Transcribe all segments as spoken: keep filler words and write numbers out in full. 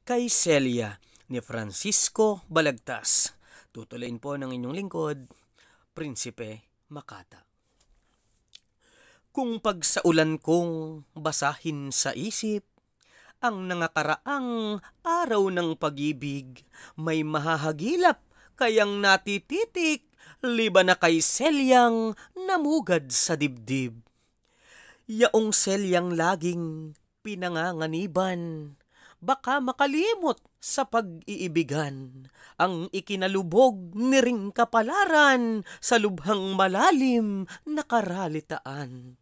Kay Celia ni Francisco Balagtas. Tutuloyin po ng inyong lingkod, Prinsipe Makata. Kung pagsaulan kong basahin sa isip, ang nangakaraang araw ng pag-ibig, may mahahagilap kayang natititik, liba na kay Celiang namugad sa dibdib. Yaong Celiang laging pinanganganiban, baka makalimot sa pag-iibigan, ang ikinalubog ni ring kapalaran sa lubhang malalim na karalitaan.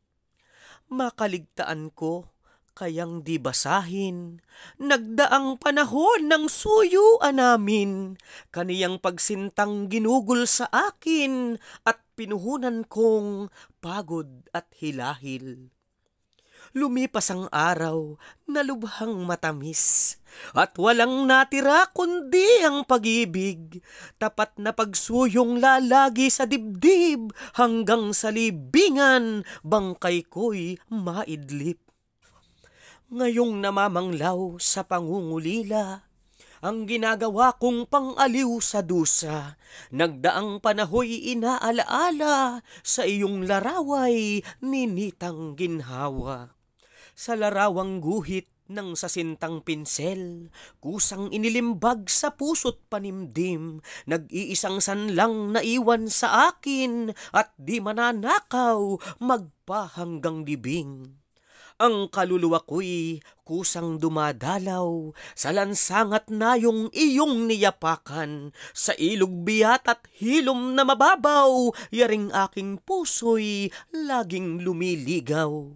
Makaligtaan ko, kayang di basahin, nagdaang panahon ng suyuan namin, kaniyang pagsintang ginugol sa akin at pinuhunan kong pagod at hilahil. Lumipas ang araw na lubhang matamis, at walang natira kundi ang pag-ibig, tapat na pagsuyong lalagi sa dibdib, hanggang sa libingan bangkay ko'y maidlip. Ngayong namamanglaw sa pangungulila, ang ginagawa kong pang-aliw sa dusa, nagdaang panahoy inaalaala, sa iyong laraway ninitang ginhawa. Sa larawang guhit ng sasintang pinsel, kusang inilimbag sa puso't panimdim, nag-iisang sanlang naiwan sa akin, at di mananakaw magpa hanggang libing. Ang kaluluwa ko'y kusang dumadalaw sa lansangat na yung iyong niyapakan, sa ilog biyat at hilom na mababaw, yaring aking puso'y laging lumiligaw.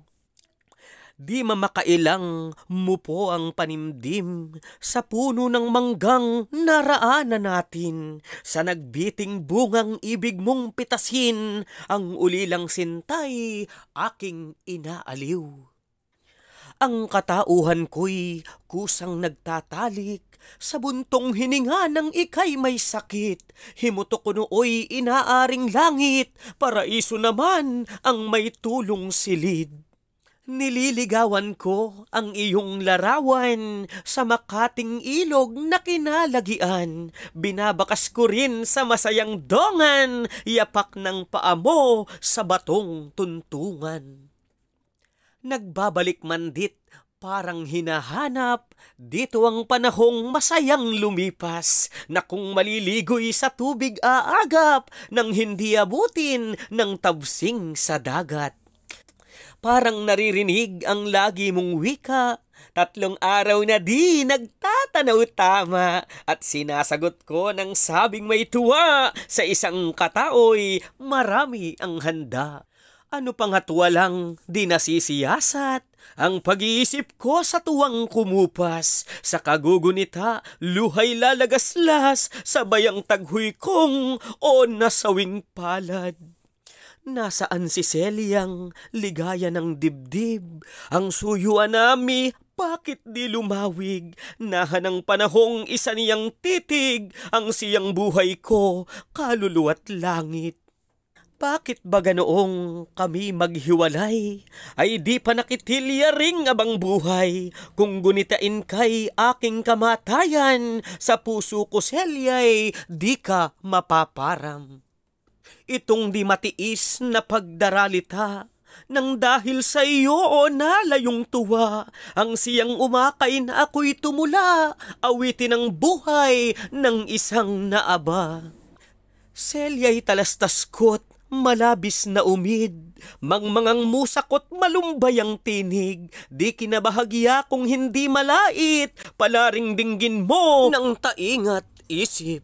Di mamakailang mupo ang panimdim sa puno ng manggang naraanan natin, sa nagbiting bungang ibig mong pitasin, ang ulilang sintay aking inaaliw. Ang katauhan ko'y kusang nagtatalik sa buntong hininga ng ika'y may sakit, himutok ko nooy inaaring langit, paraiso naman ang may tulong silid. Nililigawan ko ang iyong larawan sa makating ilog na kinalagian, binabakas ko rin sa masayang dongan, yapak ng paa mo sa batong tuntungan. Nagbabalik mandit parang hinahanap, dito ang panahong masayang lumipas, na kung maliligoy sa tubig aagap, nang hindi abutin ng tabsing sa dagat. Parang naririnig ang lagi mong wika, tatlong araw na di nagtatanaw tama, at sinasagot ko ng sabing may tuwa, sa isang kataoy marami ang handa. Ano pang at walang di nasisiyasat, ang pag-iisip ko sa tuwang kumupas, sa kagugunita luhay lalagaslas, sabayang taghoy kong o nasawing palad. Nasaan si Celiang ligaya ng dibdib, ang suyuan nami bakit di lumawig, nahanang panahong isa niyang titig, ang siyang buhay ko kaluluwa't langit. Bakit ba ganoong kami maghiwalay, ay di pa nakitilya ring abang buhay, kung gunitain kay aking kamatayan, sa puso ko Celia'y di ka mapaparam. Itong di matiis na pagdaralita, nang dahil sa iyo o nalayong tuwa, ang siyang umakay na ako'y tumula, awitin ang buhay ng isang naaba. Celia'y talastas ko't malabis na umid, mangmangang musakot malumbay ang tinig, di kinabahagya kung hindi malait, palaring dinggin mo ng taingat isip.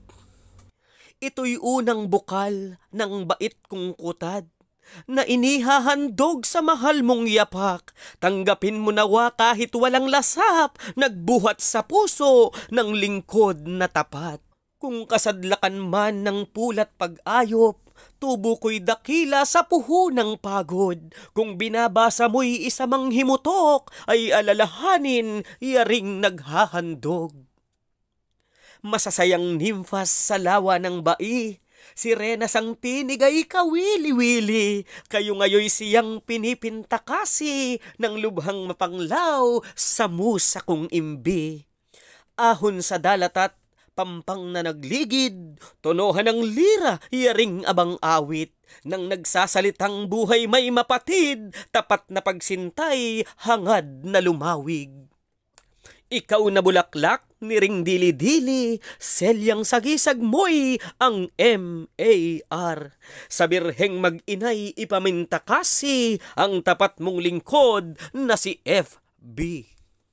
Ito'y unang bukal ng bait kong kutad, na inihahandog sa mahal mong yapak, tanggapin mo nawa kahit walang lasap, nagbuhat sa puso ng lingkod na tapat. Kung kasadlakan man ng pulat pag-ayop, tubo ko'y dakila sa puho ng pagod, kung binabasa mo'y isamang himutok, ay alalahanin yaring naghahandog. Masasayang nimfas sa lawa ng bai, sirena sang tinig ay kawili-wili, kayo ngayoy siyang pinipintakasi ng lubhang mapanglaw sa musa kong imbi. ahon sa dalatat, pampang na nagligid, tonohan ng lira, yaring abang awit, nang nagsasalitang buhay may mapatid, tapat na pagsintay, hangad na lumawig. Ikaw na bulaklak, niring dili-dili, selyang sagisag mo'y ang M A R. Sa birheng mag-inay ipaminta kasi, ang tapat mong lingkod na si F B.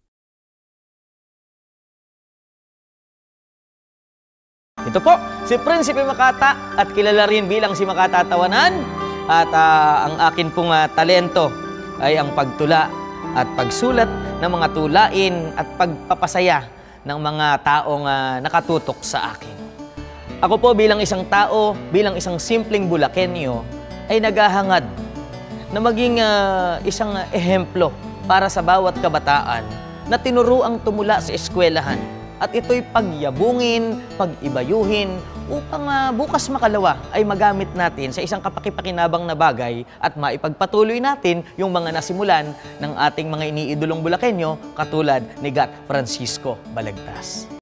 Ito po, si Prinsipe Makata at kilala rin bilang si Makata Tawanan. At uh, ang akin pong uh, talento ay ang pagtula at pagsulat ng mga tulain at pagpapasaya ng mga taong uh, nakatutok sa akin. Ako po bilang isang tao, bilang isang simpleng Bulakenyo, ay naghahangad na maging uh, isang uh, ehemplo para sa bawat kabataan na tinuruang tumula sa eskwelahan. At ito'y pagyabungin, pag-ibayuhin, upang uh, bukas makalawa ay magamit natin sa isang kapakipakinabang na bagay at maipagpatuloy natin yung mga nasimulan ng ating mga iniidolong Bulakenyo katulad ni Gat Francisco Balagtas.